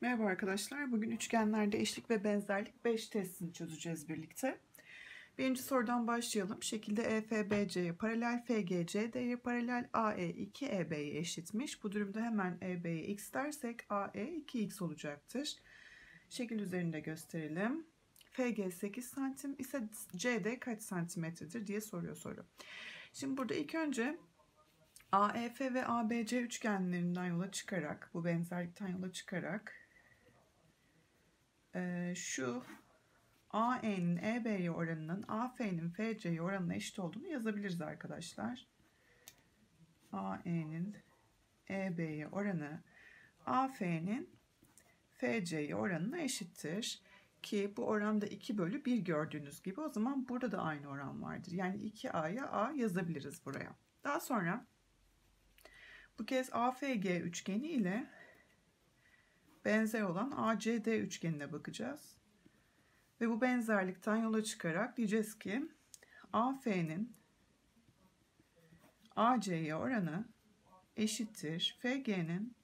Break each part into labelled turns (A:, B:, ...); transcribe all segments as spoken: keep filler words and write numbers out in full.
A: Merhaba arkadaşlar. Bugün üçgenlerde eşlik ve benzerlik beş testini çözeceğiz birlikte. Birinci sorudan başlayalım. Şekilde E F B C'ye paralel, F G C D'ye paralel, A E iki E B'ye eşitmiş. Bu durumda hemen E B'ye x dersek A E iki x olacaktır. Şekil üzerinde gösterelim. F G sekiz santim ise C D kaç santimetredir diye soruyor soru. Şimdi burada ilk önce A E F ve A B C üçgenlerinden yola çıkarak, bu benzerlikten yola çıkarak Ee, şu A E'nin E B'ye oranının A F'nin F C'ye oranına eşit olduğunu yazabiliriz arkadaşlar. A E'nin E B'ye oranı A F'nin F C'ye oranına eşittir. Ki bu oranda iki bölü bir gördüğünüz gibi, o zaman burada da aynı oran vardır. Yani iki A'ya A yazabiliriz buraya. Daha sonra bu kez A F G üçgeni ile benzer olan A C D üçgenine bakacağız. Ve bu benzerlikten yola çıkarak diyeceğiz ki A F'nin A C'ye oranı eşittir F G'nin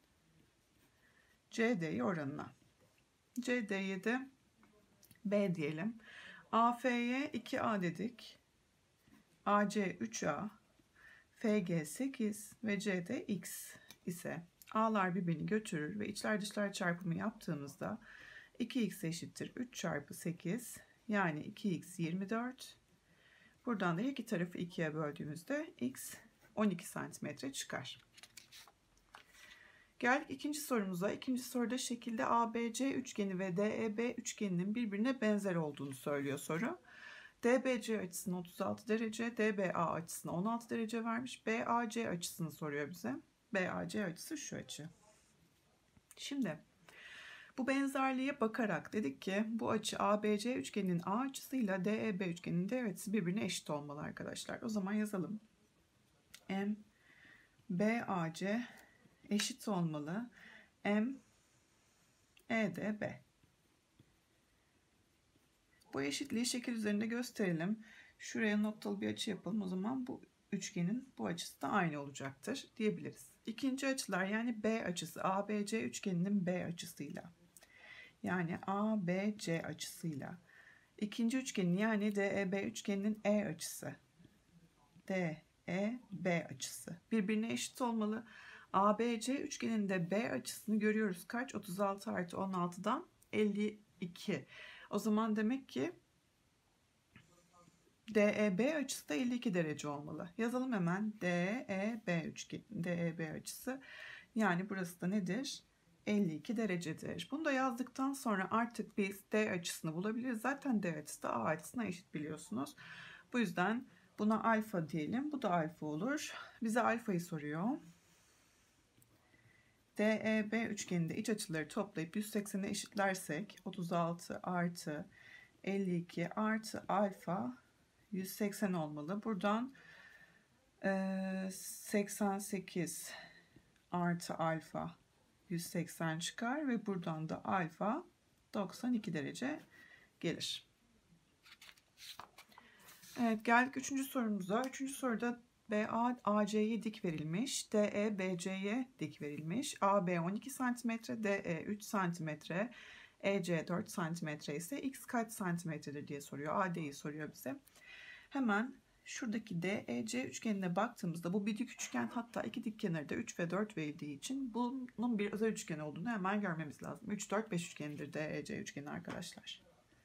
A: C D'ye oranına. C D'ye de B diyelim. A F'ye iki A dedik. A C üç A, F G sekiz ve C D X ise A'lar birbirini götürür ve içler dışlar çarpımı yaptığımızda iki x eşittir üç çarpı sekiz, yani iki x yirmi dört. Buradan da iki tarafı ikiye böldüğümüzde x on iki santimetre çıkar. Geldik ikinci sorumuza. İkinci soruda şekilde A B C üçgeni ve D E B üçgeninin birbirine benzer olduğunu söylüyor soru. D B C açısını otuz altı derece, D B A açısını on altı derece vermiş. B A C açısını soruyor bize. B A C açısı şu açı. Şimdi bu benzerliğe bakarak dedik ki bu açı A B C üçgeninin A açısıyla D E B üçgeninin D açısı birbirine eşit olmalı arkadaşlar. O zaman yazalım. M B A C eşit olmalı M E D B. Bu eşitliği şekil üzerinde gösterelim. Şuraya noktalı bir açı yapalım. O zaman bu üçgenin bu açısı da aynı olacaktır diyebiliriz. İkinci açılar, yani B açısı A B C üçgeninin B açısıyla, yani A B C açısıyla, ikinci üçgenin yani D E B üçgeninin E açısı, D E B açısı birbirine eşit olmalı. A B C üçgeninde B açısını görüyoruz. Kaç? otuz altı artı on altıdan elli iki. O zaman demek ki D E B açısı da elli iki derece olmalı. Yazalım hemen. D E B üçgen, D E B açısı. Yani burası da nedir? elli iki derecedir. Bunu da yazdıktan sonra artık biz D açısını bulabiliriz. Zaten D açısı da A açısına eşit biliyorsunuz. Bu yüzden buna alfa diyelim. Bu da alfa olur. Bize alfayı soruyor. D E B üçgeninde iç açıları toplayıp yüz seksene eşitlersek otuz altı artı elli iki artı alfa yüz seksen olmalı. Buradan e, seksen sekiz artı alfa yüz seksen çıkar ve buradan da alfa doksan iki derece gelir. Evet, geldik üçüncü sorumuza. Üçüncü soruda B A A C'ye dik verilmiş, D E B C'ye dik verilmiş. A B on iki santimetre, D E üç santimetre, E C dört santimetre ise x kaç santimetredir diye soruyor. A D'yi soruyor bize. Hemen şuradaki D E C üçgenine baktığımızda bu bir dik üçgen, hatta iki dik kenarı da üç ve dört verildiği için bunun bir özel üçgen olduğunu hemen görmemiz lazım. üç, dört, beş üçgenidir D E C üçgeni arkadaşlar.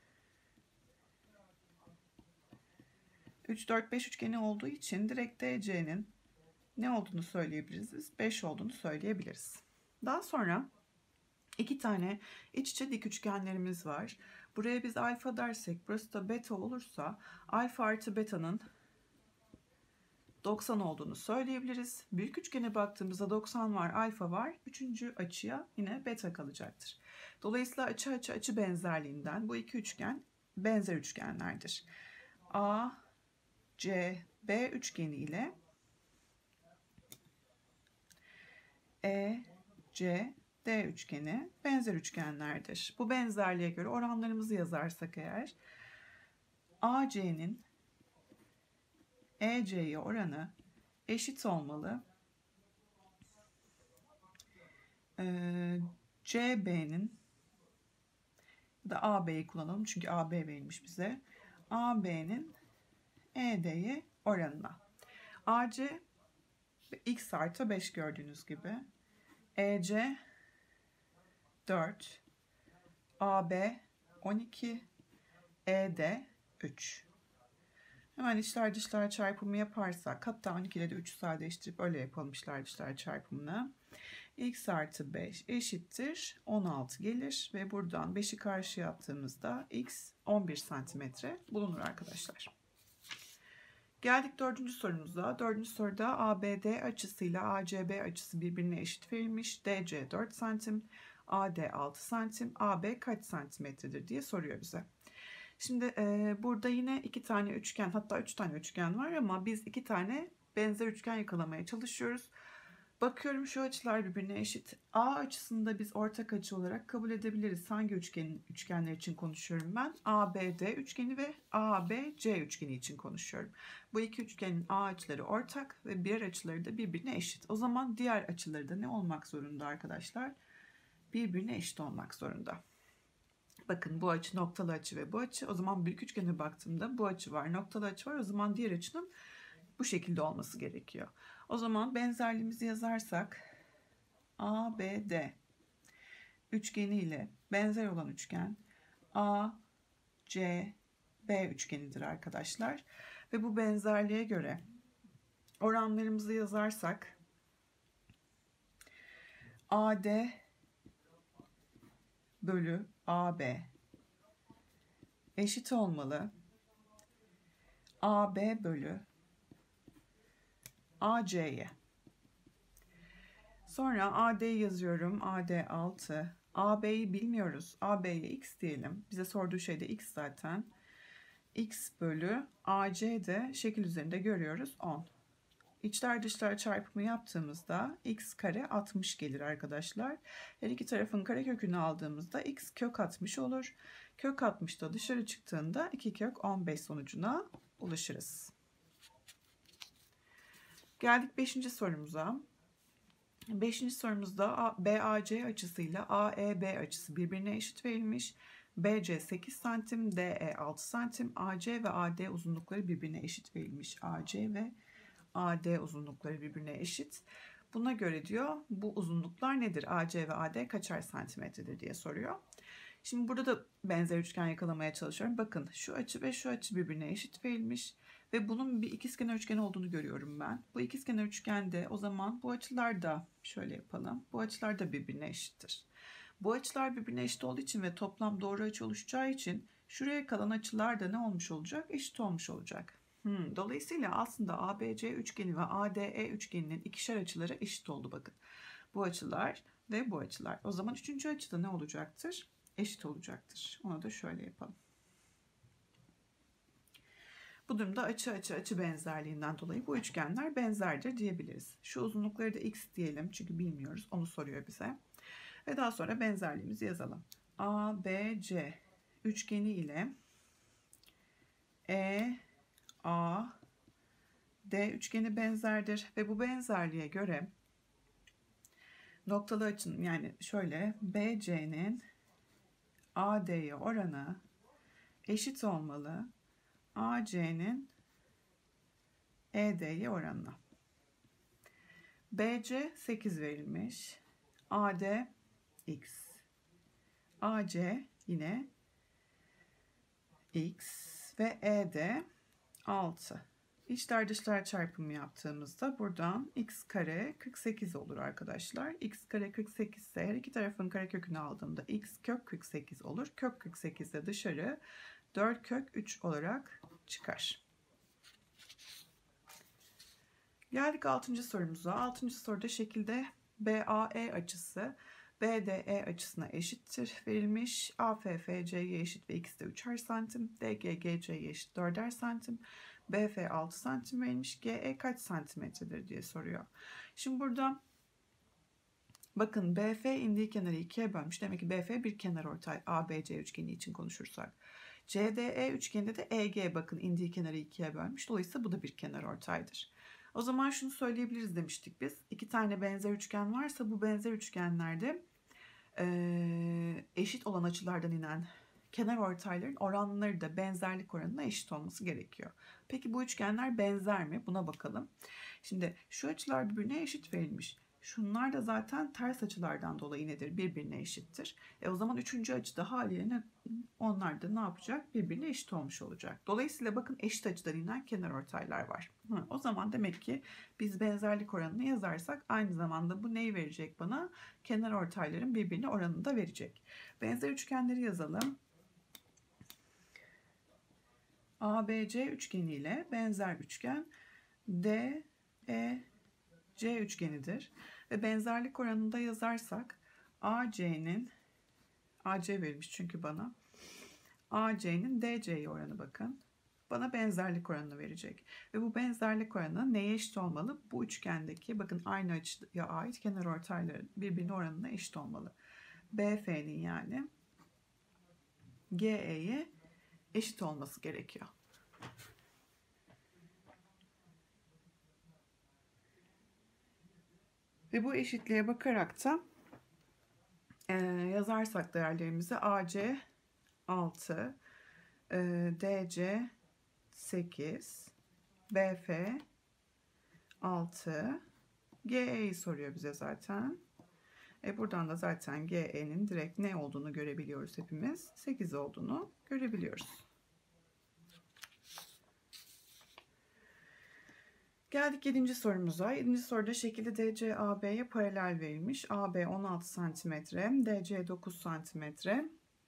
A: üç, dört, beş üçgeni olduğu için direkt D C'nin ne olduğunu söyleyebiliriz? beş olduğunu söyleyebiliriz. Daha sonra iki tane iç içe dik üçgenlerimiz var. Buraya biz alfa dersek, burası da beta olursa alfa artı beta'nın doksan olduğunu söyleyebiliriz. Büyük üçgene baktığımızda doksan var, alfa var. Üçüncü açıya yine beta kalacaktır. Dolayısıyla açı açı açı benzerliğinden bu iki üçgen benzer üçgenlerdir. A C B üçgeni ile E C D üçgeni benzer üçgenlerdir. Bu benzerliğe göre oranlarımızı yazarsak eğer A C'nin E C'ye oranı eşit olmalı. Ee, C B'nin da A B'yi kullanalım. Çünkü A B verilmiş bize. A B'nin E D'ye oranına. A C x artı beş gördüğünüz gibi. E C dört. A B on iki. E D üç. Hemen içler dışlar çarpımı yaparsak, hatta on iki ile de üçü sadeleştirip öyle yapalım içler dışlar çarpımını. X artı beş eşittir on altı gelir ve buradan beşi karşıya attığımızda x on bir santimetre bulunur arkadaşlar. Geldik dördüncü sorumuza. Dördüncü soruda A B D açısıyla A C B açısı birbirine eşit verilmiş. D C dört santim, A D altı santim, A B kaç santimetredir diye soruyor bize. Şimdi e, burada yine iki tane üçgen, hatta üç tane üçgen var ama biz iki tane benzer üçgen yakalamaya çalışıyoruz. Bakıyorum şu açılar birbirine eşit. A açısında biz ortak açı olarak kabul edebiliriz. Hangi üçgenin üçgenler için konuşuyorum ben? A B D üçgeni ve A B C üçgeni için konuşuyorum. Bu iki üçgenin A açıları ortak ve diğer açıları da birbirine eşit. O zaman diğer açıları da ne olmak zorunda arkadaşlar? Birbirine eşit olmak zorunda. Bakın bu açı noktalı açı ve bu açı. O zaman büyük üçgene baktığımda bu açı var, noktalı açı var. O zaman diğer açının bu şekilde olması gerekiyor. O zaman benzerliğimizi yazarsak A B D üçgeni ile benzer olan üçgen A C B üçgenidir arkadaşlar. Ve bu benzerliğe göre oranlarımızı yazarsak A D bölü A B eşit olmalı A B bölü A C'ye. Sonra A D'yi yazıyorum. A D altı. A B'yi bilmiyoruz. A B'ye x diyelim. Bize sorduğu şey de x zaten. X bölü A C de şekil üzerinde görüyoruz on. İçler dışlar çarpımı yaptığımızda x kare altmış gelir arkadaşlar. Her iki tarafın karekökünü aldığımızda x kök altmış olur. Kök altmış da dışarı çıktığında iki kök on beş sonucuna ulaşırız. Geldik beşinci sorumuza. beşinci sorumuzda B A C açısıyla A E B açısı birbirine eşit verilmiş. B C sekiz santim, D E altı santim, A C ve A D uzunlukları birbirine eşit verilmiş. A C ve A D uzunlukları birbirine eşit. Buna göre diyor bu uzunluklar nedir? A C ve A D kaçar santimetredir diye soruyor. Şimdi burada da benzer üçgen yakalamaya çalışıyorum. Bakın şu açı ve şu açı birbirine eşit verilmiş. Ve bunun bir ikizkenar üçgen olduğunu görüyorum ben. Bu ikizkenar üçgende o zaman bu açılar da şöyle yapalım. Bu açılar da birbirine eşittir. Bu açılar birbirine eşit olduğu için ve toplam doğru açı oluşacağı için şuraya kalan açılar da ne olmuş olacak? Eşit olmuş olacak. Hmm, dolayısıyla aslında A B C üçgeni ve A D E üçgeninin ikişer açıları eşit oldu bakın. Bu açılar ve bu açılar. O zaman üçüncü açıda ne olacaktır? Eşit olacaktır. Onu da şöyle yapalım. Bu durumda açı açı açı benzerliğinden dolayı bu üçgenler benzerdir diyebiliriz. Şu uzunlukları da x diyelim çünkü bilmiyoruz. Onu soruyor bize. Ve daha sonra benzerliğimizi yazalım. A B C üçgeni ile E A D üçgeni benzerdir ve bu benzerliğe göre noktalı açının yani şöyle B C'nin A D'ye oranı eşit olmalı A C'nin E D'ye oranına. B C sekiz verilmiş. A D x. A C yine x ve E D altı. İçler dışlar çarpımı yaptığımızda buradan x kare kırk sekiz olur arkadaşlar. X kare kırk sekiz ise her iki tarafın karekökünü aldığımda x kök kırk sekiz olur. Kök kırk sekiz de dışarı dört kök üç olarak çıkar. Geldik altıncı sorumuza. altıncı soruda şekilde B A E açısı B D E açısına eşittir verilmiş. A F F C'ye eşit ve x de üçer santim. D G G C'ye eşit dörder santim. B F altı santim verilmiş. G E kaç santimetredir diye soruyor. Şimdi burada bakın B F indiği kenarı ikiye bölmüş. Demek ki B F bir kenarortay. A B C üçgeni için konuşursak. C D E üçgeninde de E G bakın indiği kenarı ikiye bölmüş. Dolayısıyla bu da bir kenarortaydır. O zaman şunu söyleyebiliriz demiştik biz. İki tane benzer üçgen varsa bu benzer üçgenlerde e, eşit olan açılardan inen kenar ortayların oranları da benzerlik oranına eşit olması gerekiyor. Peki bu üçgenler benzer mi? Buna bakalım. Şimdi şu açılar birbirine eşit verilmiş. Şunlar da zaten ters açılardan dolayı nedir? Birbirine eşittir. E o zaman üçüncü açıda haliyle onlar da ne yapacak? Birbirine eşit olmuş olacak. Dolayısıyla bakın eşit açıdan inen kenarortaylar var. Hı, o zaman demek ki biz benzerlik oranını yazarsak aynı zamanda bu neyi verecek bana? Kenarortayların birbirine oranını da verecek. Benzer üçgenleri yazalım. A B C üçgeniyle benzer üçgen D E C üçgenidir. Ve benzerlik oranını da yazarsak A C'nin A C verilmiş çünkü bana. A C'nin D C'ye oranı bakın. Bana benzerlik oranını verecek. Ve bu benzerlik oranı neye eşit olmalı? Bu üçgendeki bakın aynı açıya ait kenarortayların birbirine oranına eşit olmalı. B F'nin yani G E'ye eşit olması gerekiyor. Ve bu eşitliğe bakarak da e, yazarsak değerlerimizi A C altı, e, D C sekiz, B F altı, G E'yi soruyor bize zaten. E buradan da zaten G E'nin direkt ne olduğunu görebiliyoruz hepimiz. sekiz olduğunu görebiliyoruz. Geldik yedinci sorumuza. yedinci soruda şekilde D C A B'ye paralel verilmiş. A B on altı santimetre, D C dokuz santimetre,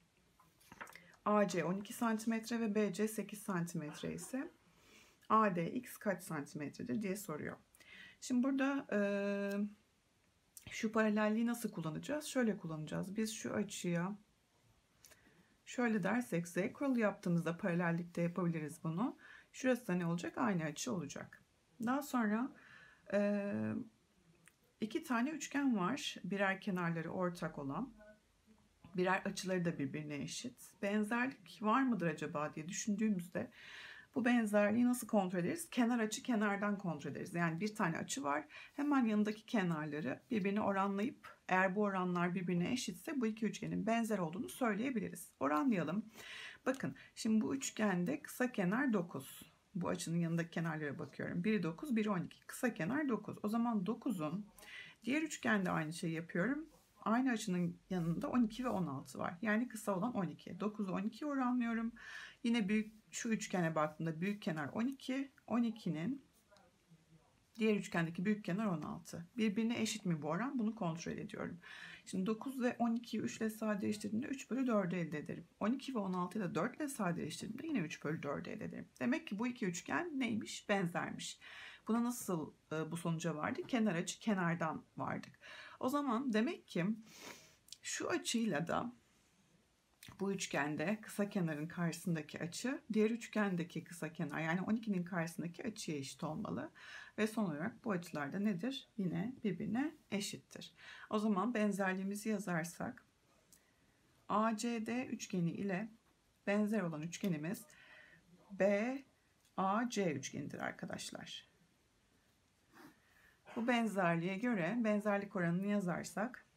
A: A C on iki santimetre ve B C sekiz santimetre ise A D X kaç santimetredir diye soruyor. Şimdi burada e, şu paralelliği nasıl kullanacağız? Şöyle kullanacağız. Biz şu açıya şöyle dersek Z kuralı yaptığımızda paralellikte yapabiliriz bunu. Şurası da ne olacak? Aynı açı olacak. Daha sonra e, iki tane üçgen var. Birer kenarları ortak olan. Birer açıları da birbirine eşit. Benzerlik var mıdır acaba diye düşündüğümüzde bu benzerliği nasıl kontrol ederiz? Kenar açı kenardan kontrol ederiz. Yani bir tane açı var. Hemen yanındaki kenarları birbirine oranlayıp eğer bu oranlar birbirine eşitse bu iki üçgenin benzer olduğunu söyleyebiliriz. Oranlayalım. Bakın şimdi bu üçgende kısa kenar dokuz. Bu açının yanındaki kenarlara bakıyorum. biri dokuz, biri on iki. Kısa kenar dokuz. O zaman dokuzun diğer üçgende aynı şeyi yapıyorum. Aynı açının yanında on iki ve on altı var. Yani kısa olan on iki. dokuzu on ikiye oranlıyorum. Yine büyük şu üçgene baktığımda büyük kenar on iki. on ikinin diğer üçgendeki büyük kenar on altı. Birbirine eşit mi bu oran? Bunu kontrol ediyorum. Şimdi dokuz ve on ikiyi üç ile sadeleştirdiğimde üç bölü dördü elde ederim. on iki ve on altıyı da dört ile sadeleştirdiğimde yine üç bölü dördü elde ederim. Demek ki bu iki üçgen neymiş? Benzermiş. Buna nasıl e, bu sonuca vardık? Kenar açı kenardan vardık. O zaman demek ki şu açıyla da bu üçgende kısa kenarın karşısındaki açı diğer üçgendeki kısa kenar yani on ikinin karşısındaki açıya eşit olmalı. Ve son olarak bu açılar da nedir? Yine birbirine eşittir. O zaman benzerliğimizi yazarsak A C D üçgeni ile benzer olan üçgenimiz B A C üçgenidir arkadaşlar. Bu benzerliğe göre benzerlik oranını yazarsak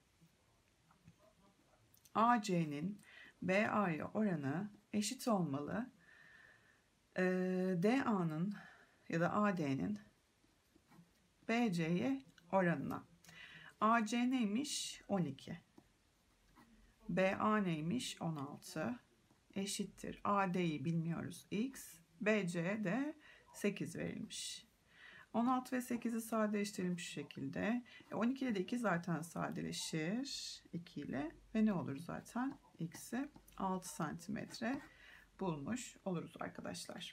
A: A C'nin B A'ya oranı eşit olmalı. Ee, D A'nın ya da A D'nin B C'ye oranına. A C neymiş? on iki. B A neymiş? on altı. Eşittir. A D'yi bilmiyoruz. X. B C de sekiz verilmiş. on altı ve sekizi sadeleştirilmiş şekilde. E on iki ile de iki zaten sadeleşir. iki ile ve ne olur zaten? X'i altı santimetre bulmuş oluruz arkadaşlar.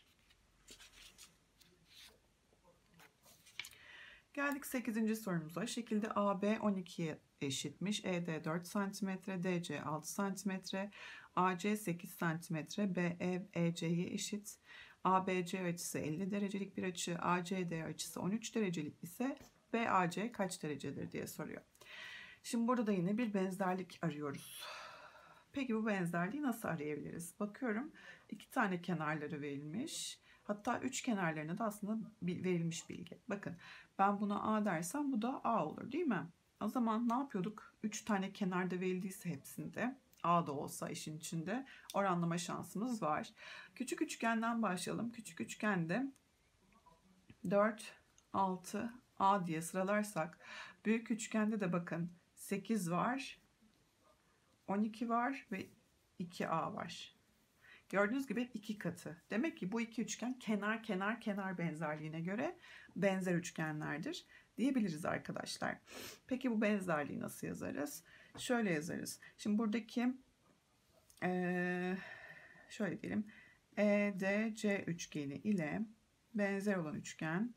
A: Geldik sekizinci sorumuza. Şekilde A B on ikiye eşitmiş. E D dört santimetre, D C altı santimetre, A C sekiz santimetre, B E E C'ye eşit. A B C açısı elli derecelik bir açı, A C D açısı on üç derecelik ise B A C kaç derecedir diye soruyor. Şimdi burada da yine bir benzerlik arıyoruz. Peki bu benzerliği nasıl arayabiliriz? Bakıyorum iki tane kenarları verilmiş. Hatta üç kenarlarına da aslında verilmiş bilgi. Bakın ben buna A dersem bu da A olur değil mi? O zaman ne yapıyorduk? üç tane kenarda verildiyse hepsinde A da olsa işin içinde oranlama şansımız var. Küçük üçgenden başlayalım. Küçük üçgende dört, altı, A diye sıralarsak büyük üçgende de bakın sekiz var, on iki var ve iki A var. Gördüğünüz gibi iki katı. Demek ki bu iki üçgen kenar kenar kenar benzerliğine göre benzer üçgenlerdir diyebiliriz arkadaşlar. Peki bu benzerliği nasıl yazarız? Şöyle yazarız. Şimdi buradaki ee, şöyle diyelim. E D C üçgeni ile benzer olan üçgen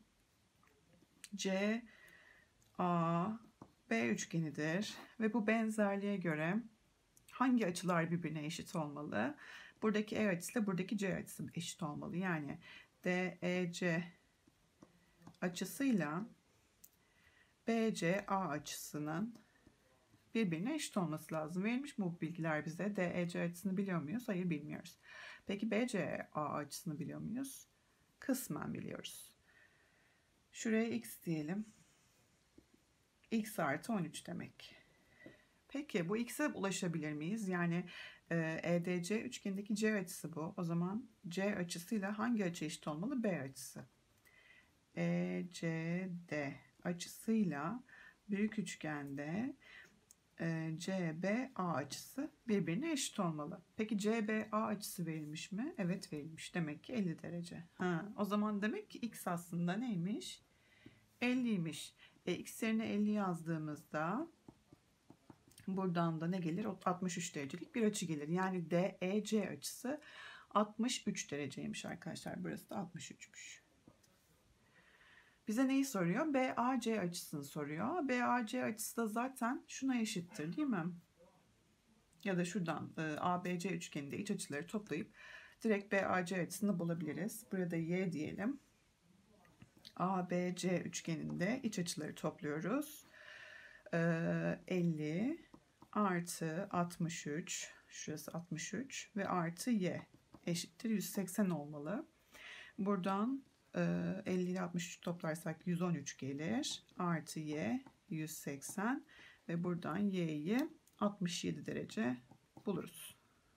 A: C A B üçgenidir ve bu benzerliğe göre hangi açılar birbirine eşit olmalı? Buradaki E açısı ile buradaki C açısı eşit olmalı. Yani D E C açısıyla B C A açısının birbirine eşit olması lazım. Verilmiş mi bu bilgiler bize? D E C açısını biliyor muyuz? Hayır, bilmiyoruz. Peki B C A açısını biliyor muyuz? Kısmen biliyoruz. Şuraya x diyelim. X artı on üç demek. Peki bu x'e ulaşabilir miyiz? Yani E D C üçgenindeki C açısı bu. O zaman C açısıyla hangi açı eşit olmalı? B açısı. E C D açısıyla büyük üçgende e, C B A açısı birbirine eşit olmalı. Peki C B A açısı verilmiş mi? Evet, verilmiş. Demek ki elli derece. Ha, o zaman demek ki x aslında neymiş? elliymiş. E, x yerine elli yazdığımızda buradan da ne gelir? altmış üç derecelik bir açı gelir. Yani D E C açısı altmış üç dereceymiş arkadaşlar. Burası da altmış üçmüş. Bize neyi soruyor? B A C açısını soruyor. B A C açısı da zaten şuna eşittir, değil mi? Ya da şuradan e, A B C üçgeninde iç açıları toplayıp direkt B A C açısını bulabiliriz. Burada y diyelim. A B C üçgeninde iç açıları topluyoruz. E, elli artı altmış üç, şurası altmış üç ve artı y eşittir yüz seksen olmalı. Buradan elli ile altmış üç toplarsak yüz on üç gelir. Artı y yüz seksen ve buradan y'yi altmış yedi derece buluruz.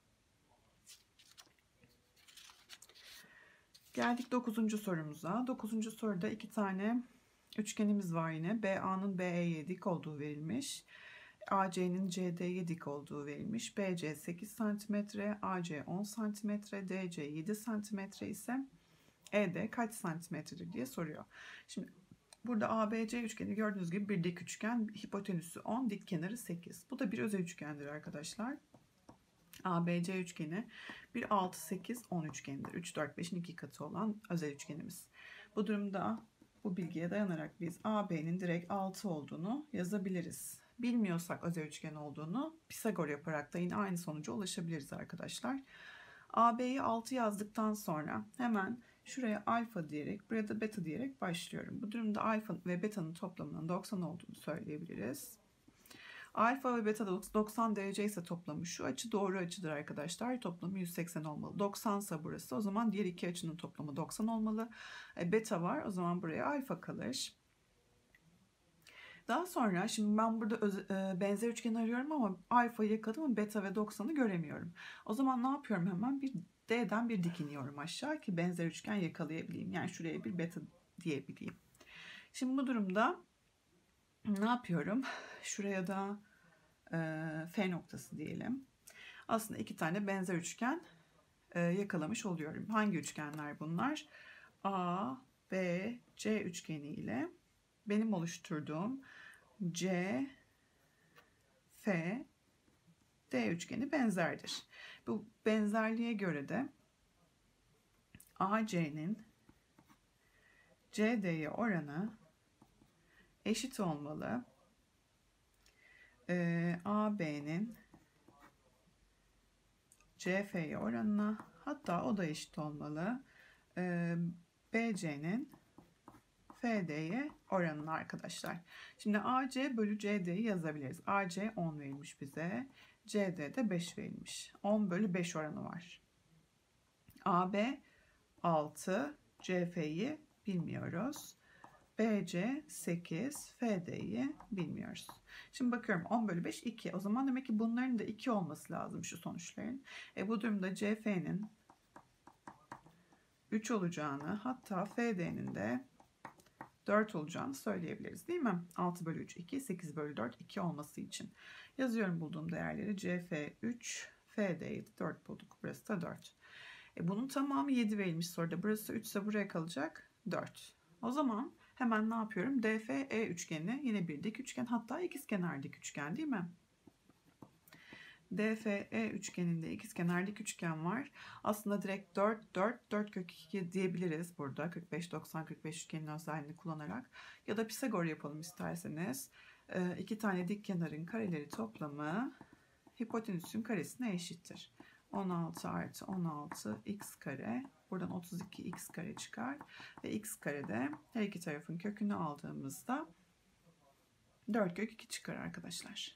A: Geldik dokuzuncu sorumuza. dokuzuncu soruda iki tane üçgenimiz var yine. B A'nın B E'ye dik olduğu verilmiş. A C'nin C D'ye dik olduğu verilmiş. B C sekiz santimetre, A C on santimetre, D C yedi santimetre ise E D kaç santimetredir diye soruyor. Şimdi burada A B C üçgeni gördüğünüz gibi bir dik üçgen, hipotenüsü on, dik kenarı sekiz. Bu da bir özel üçgendir arkadaşlar. A B C üçgeni bir altı sekiz on üçgenidir. üç dört beşin iki katı olan özel üçgenimiz. Bu durumda bu bilgiye dayanarak biz A B'nin direkt altı olduğunu yazabiliriz. Bilmiyorsak özel üçgen olduğunu Pisagor yaparak da yine aynı sonuca ulaşabiliriz arkadaşlar. A B'yi altı yazdıktan sonra hemen şuraya alfa diyerek, buraya da beta diyerek başlıyorum. Bu durumda alfa ve beta'nın toplamının doksan olduğunu söyleyebiliriz. Alfa ve beta doksan derece ise toplamı şu açı doğru açıdır arkadaşlar. Toplamı yüz seksen olmalı. doksan ise burası. O zaman diğer iki açının toplamı doksan olmalı. E, beta var. O zaman buraya alfa kalır. Daha sonra şimdi ben burada öz, e, benzer üçgen arıyorum ama alfayı yakaladım ama beta ve doksanı göremiyorum. O zaman ne yapıyorum? Hemen bir D'den bir dik iniyorum aşağı ki benzer üçgen yakalayabileyim. Yani şuraya bir beta diyebileyim. Şimdi bu durumda ne yapıyorum? Şuraya da e, F noktası diyelim. Aslında iki tane benzer üçgen e, yakalamış oluyorum. Hangi üçgenler bunlar? A, B, C üçgeni ile benim oluşturduğum C, F, D üçgeni benzerdir. Bu benzerliğe göre de A C'nin C D'ye oranı eşit olmalı. Ee, A B'nin C F'ye oranına, hatta o da eşit olmalı. Ee, B C'nin F D'ye oranına arkadaşlar. Şimdi A C bölü C D'yi yazabiliriz. A C on verilmiş bize. C D de beş verilmiş. on bölü beş oranı var. A B altı, C F'yi bilmiyoruz. B C sekiz, F D'yi bilmiyoruz. Şimdi bakıyorum on bölü beş iki. O zaman demek ki bunların da iki olması lazım şu sonuçların. E bu durumda C F'nin üç olacağını, hatta F D'nin de dört olacağını söyleyebiliriz değil mi? altı bölü üç iki, sekiz bölü dört iki olması için. Yazıyorum bulduğum değerleri. C F üç, F D yedi, dört bulduk. Burası da dört. E bunun tamamı yedi verilmiş soruda. Burası üç ise buraya kalacak dört. O zaman hemen ne yapıyorum? D F E üçgeni yine bir dik üçgen, hatta ikizkenar dik üçgen değil mi? D F E üçgeninde ikizkenar dik üçgen var. Aslında direkt dört, dört, dört kök iki diyebiliriz burada. kırk beş, doksan, kırk beş üçgenin özelliğini kullanarak. Ya da Pisagor yapalım isterseniz. E, iki tane dik kenarın kareleri toplamı hipotenüsün karesine eşittir. on altı artı on altı x kare. Buradan otuz iki x kare çıkar. Ve x karede her iki tarafın kökünü aldığımızda dört kök iki çıkar arkadaşlar.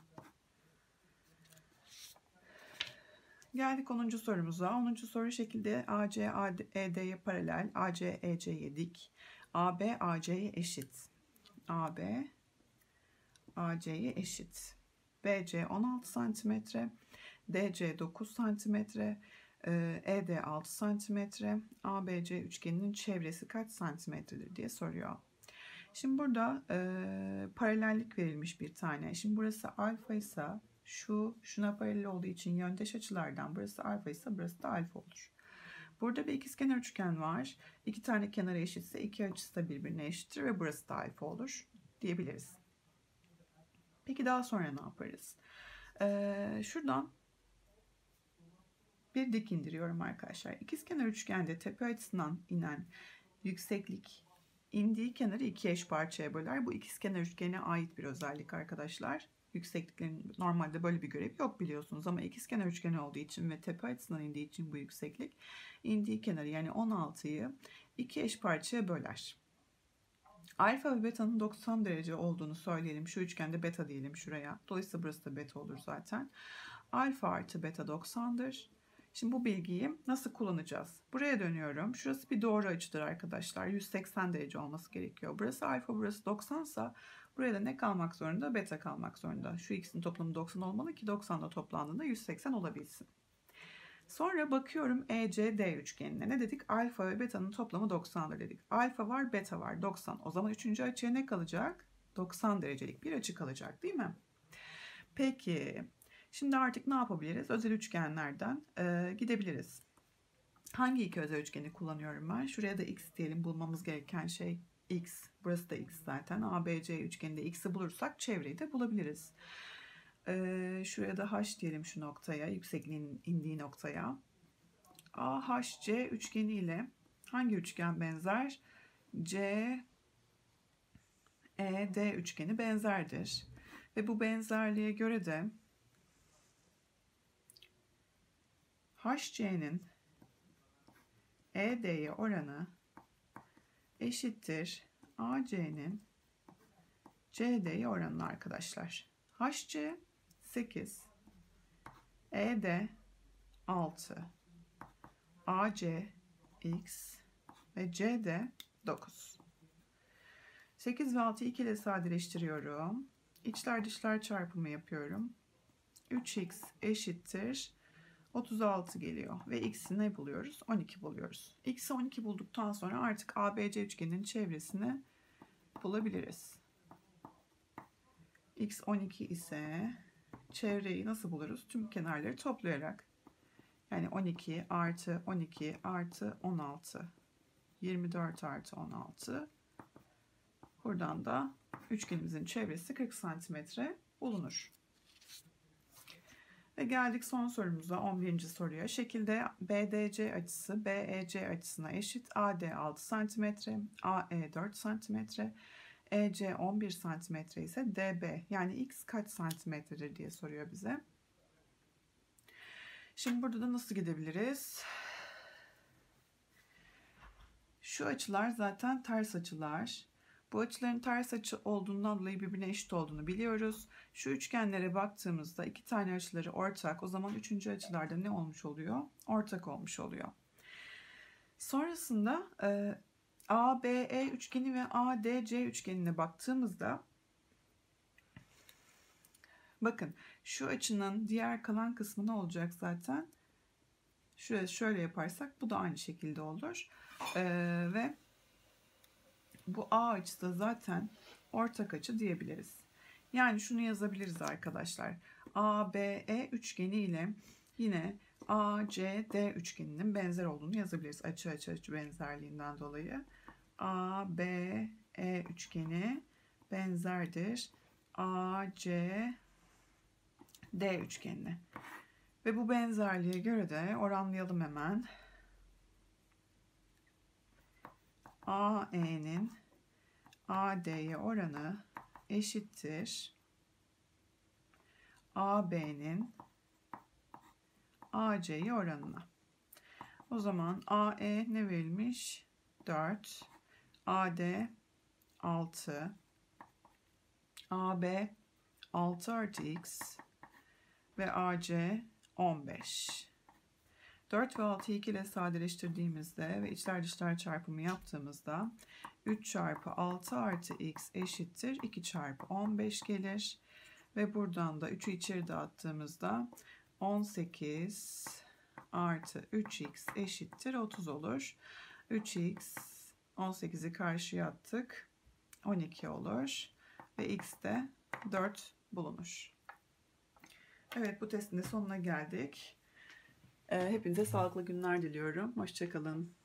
A: Geldik onuncu sorumuza. onuncu soru şekilde A C E D'ye paralel, A C E C'ye dik, A B A C'ye eşit. A B A C'ye eşit. B C on altı santimetre, D C dokuz santimetre, E D altı santimetre, A B C üçgeninin çevresi kaç santimetredir diye soruyor. Şimdi burada e, paralellik verilmiş bir tane. Şimdi burası alfa ise şu şuna paralel olduğu için yöndeş açılardan burası alfa ise burası da alfa olur. Burada bir ikizkenar üçgen var. İki tane kenarı eşitse iki açısı da birbirine eşittir ve burası da alfa olur diyebiliriz. Peki daha sonra ne yaparız? Ee, şuradan bir dik indiriyorum arkadaşlar. İkizkenar üçgende tepe açısından inen yükseklik indiği kenarı iki eş parçaya böler. Bu ikizkenar üçgene ait bir özellik arkadaşlar. Yüksekliklerin normalde böyle bir görev yok biliyorsunuz ama ikizkenar üçgeni olduğu için ve tepe açısından indiği için bu yükseklik indiği kenarı yani on altıyı iki eş parçaya böler. Alfa ve beta'nın doksan derece olduğunu söyleyelim. Şu üçgende beta diyelim şuraya. Dolayısıyla burası da beta olur zaten. Alfa artı beta doksandır. Şimdi bu bilgiyi nasıl kullanacağız? Buraya dönüyorum. Şurası bir doğru açıdır arkadaşlar. yüz seksen derece olması gerekiyor. Burası alfa, burası doksan ise buraya da ne kalmak zorunda? Beta kalmak zorunda. Şu ikisinin toplamı doksan olmalı ki doksan da toplandığında yüz seksen olabilsin. Sonra bakıyorum E C D üçgenine. Ne dedik? Alfa ve beta'nın toplamı doksandır dedik. Alfa var, beta var. doksan. O zaman üçüncü açıya ne kalacak? doksan derecelik bir açı kalacak değil mi? Peki. Şimdi artık ne yapabiliriz? Özel üçgenlerden e, gidebiliriz. Hangi iki özel üçgeni kullanıyorum ben? Şuraya da x diyelim. Bulmamız gereken şey x. Burası da x zaten. A B C üçgeninde x'i bulursak çevreyi de bulabiliriz. Ee, şuraya da h diyelim şu noktaya. Yüksekliğin indiği noktaya. A H C üçgeni ile hangi üçgen benzer? C E D üçgeni benzerdir. Ve bu benzerliğe göre de H C'nin E D'ye oranı eşittir A C'nin C D'ye oranı arkadaşlar. H C sekiz, E D altı, A C x ve C D dokuz. sekiz ve altıyı iki ile sadeleştiriyorum. İçler dışlar çarpımı yapıyorum. üç x eşittir otuz altı geliyor ve x'i ne buluyoruz? on iki buluyoruz. X'i on iki bulduktan sonra artık A B C üçgeninin çevresini bulabiliriz. X on iki ise çevreyi nasıl buluruz? Tüm kenarları toplayarak. Yani on iki artı on iki artı on altı. yirmi dört artı on altı. Buradan da üçgenimizin çevresi kırk santimetre bulunur. Ve geldik son sorumuza, on birinci soruya. Şekilde B D C açısı B E C açısına eşit. A D altı santimetre, A E dört santimetre, E C on bir santimetre ise D B yani x kaç santimetredir diye soruyor bize. Şimdi burada da nasıl gidebiliriz? Şu açılar zaten ters açılar. Bu açıların ters açı olduğundan dolayı birbirine eşit olduğunu biliyoruz. Şu üçgenlere baktığımızda iki tane açıları ortak. O zaman üçüncü açılarda ne olmuş oluyor? Ortak olmuş oluyor. Sonrasında e, A B E üçgeni ve A D C üçgenine baktığımızda Bakın şu açının diğer kalan kısmı ne olacak zaten? Şuraya şöyle yaparsak bu da aynı şekilde olur. Ee, ve bu A açısı da zaten ortak açı diyebiliriz. Yani şunu yazabiliriz arkadaşlar. A B E üçgeni ile yine A C D üçgeninin benzer olduğunu yazabiliriz. Açı açı açı benzerliğinden dolayı. A B E üçgeni benzerdir A C D üçgenine. Ve bu benzerliğe göre de oranlayalım hemen. A E'nin A D'ye oranı eşittir A B'nin A C'ye oranına. O zaman A E ne verilmiş? dört. A D altı. A B altı artı x ve A C on beş. dört ve altıyı iki ile sadeleştirdiğimizde ve içler dışlar çarpımı yaptığımızda üç çarpı altı artı x eşittir iki çarpı on beş gelir. Ve buradan da üçü içeri dağıttığımızda on sekiz artı üç x eşittir otuz olur. üç x, on sekizi karşıya attık. on iki olur. Ve x de dört bulunur. Evet, bu testin de sonuna geldik. Hepinize sağlıklı günler diliyorum. Hoşça kalın.